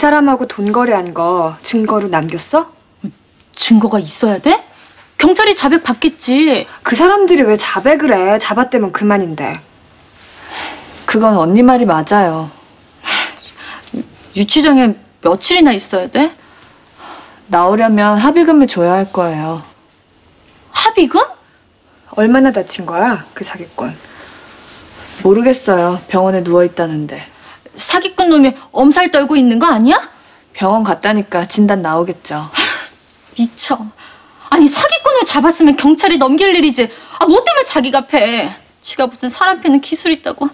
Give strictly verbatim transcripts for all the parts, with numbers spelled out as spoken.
사람하고 돈 거래한 거 증거로 남겼어? 증거가 있어야 돼? 경찰이 자백 받겠지. 그 사람들이 왜 자백을 해? 잡았대면 그만인데. 그건 언니 말이 맞아요. 유치장에 며칠이나 있어야 돼? 나오려면 합의금을 줘야 할 거예요. 합의금? 얼마나 다친 거야? 그 사기꾼. 모르겠어요. 병원에 누워있다는데. 사기꾼 놈이 엄살 떨고 있는 거 아니야? 병원 갔다니까 진단 나오겠죠. 미쳐. 아니 사기꾼을 잡았으면 경찰이 넘길 일이지. 아, 뭐 때문에 자기가 패? 지가 무슨 사람 패는 기술 있다고.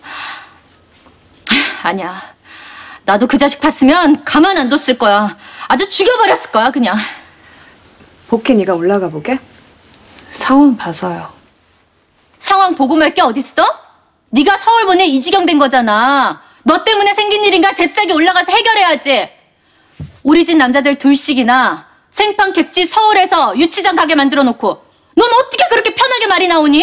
아니야. 나도 그 자식 봤으면 가만 안 뒀을 거야. 아주 죽여버렸을 거야 그냥. 복희 네가 올라가 보게? 상황 봐서요. 상황 보고 말 게 어딨어? 네가 서울 보내 이 지경 된 거잖아. 너 때문에 생긴 일인가 잽싸게 올라가서 해결해야지. 우리 집 남자들 둘씩이나 생판 객지 서울에서 유치장 가게 만들어 놓고 넌 어떻게 그렇게 편하게 말이 나오니?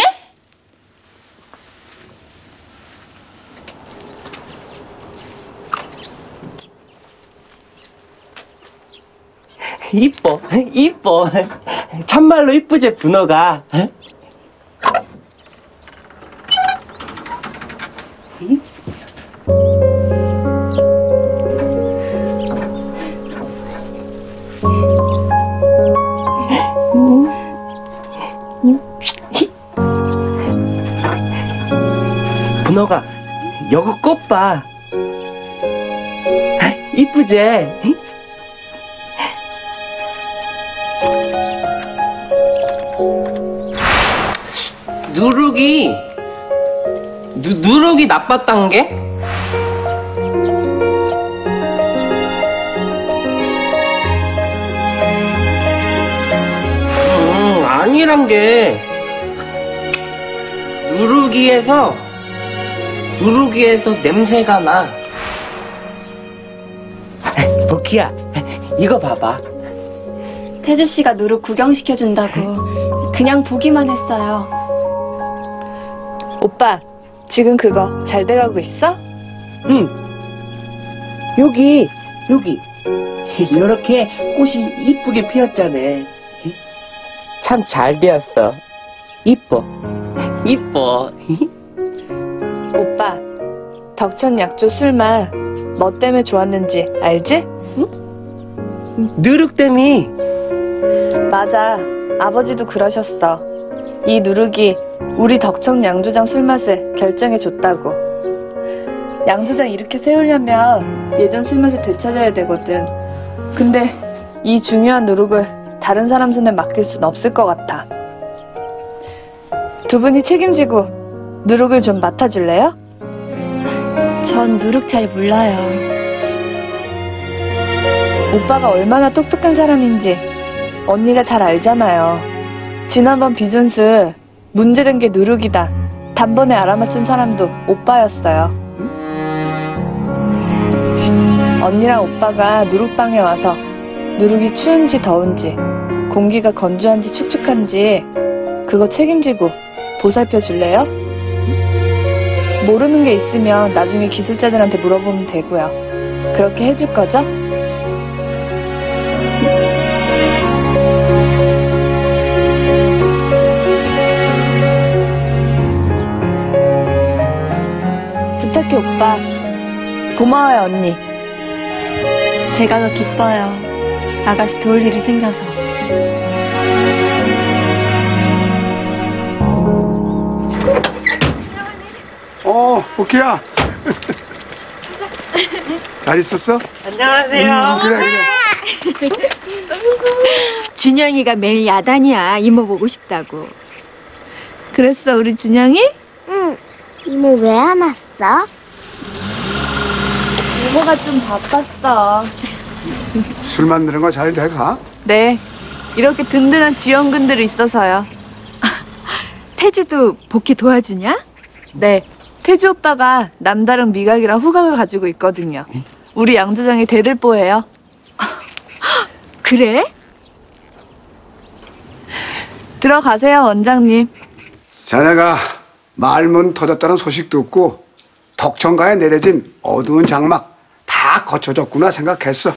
이뻐, 이뻐. 참말로 이쁘지, 분호가. 분호가, 여기 꽃 봐. 이쁘지? 누룩이 누, 누룩이 나빴단 게? 음, 아니란 게 누룩이에서 누룩이에서 냄새가 나. 복희야, 이거 봐봐. 태주 씨가 누룩 구경시켜준다고 그냥 보기만 했어요. 오빠, 지금 그거 잘 돼가고 있어? 응. 여기, 여기. 이렇게 꽃이 이쁘게 피었잖아. 참 잘 되었어. 이뻐. 이뻐. 오빠, 덕천 약조 술맛 뭐 때문에 좋았는지 알지? 응? 누룩댐이. 맞아. 아버지도 그러셨어. 이 누룩이 우리 덕천 양조장 술맛을 결정해줬다고. 양조장 이렇게 세우려면 예전 술맛을 되찾아야 되거든. 근데 이 중요한 누룩을 다른 사람 손에 맡길 순 없을 것 같아. 두 분이 책임지고 누룩을 좀 맡아줄래요? 전 누룩 잘 몰라요. 오빠가 얼마나 똑똑한 사람인지 언니가 잘 알잖아요. 지난번 비준술 문제된 게 누룩이다 단번에 알아맞힌 사람도 오빠였어요. 언니랑 오빠가 누룩방에 와서 누룩이 추운지 더운지 공기가 건조한지 축축한지 그거 책임지고 보살펴 줄래요? 모르는 게 있으면 나중에 기술자들한테 물어보면 되고요. 그렇게 해줄 거죠? 부탁해 오빠. 고마워요 언니. 제가 더 기뻐요. 아가씨 도울 일이 생겨서. 어, 복희야. 잘 있었어? 안녕하세요. 음, 그래, 그래. 준영이가 매일 야단이야. 이모 보고 싶다고. 그랬어 우리 준영이? 응. 이모 왜 안 왔어? 이모가 좀 바빴어. 술 만드는 거 잘 돼가? 네. 이렇게 든든한 지원군들이 있어서요. 태주도 복희 도와주냐? 네. 태주 오빠가 남다른 미각이랑 후각을 가지고 있거든요. 우리 양조장의 대들보예요. 그래? 들어가세요 원장님. 자네가 말문 터졌다는 소식도 없고 덕천가에 내려진 어두운 장막 다 거쳐졌구나 생각했어.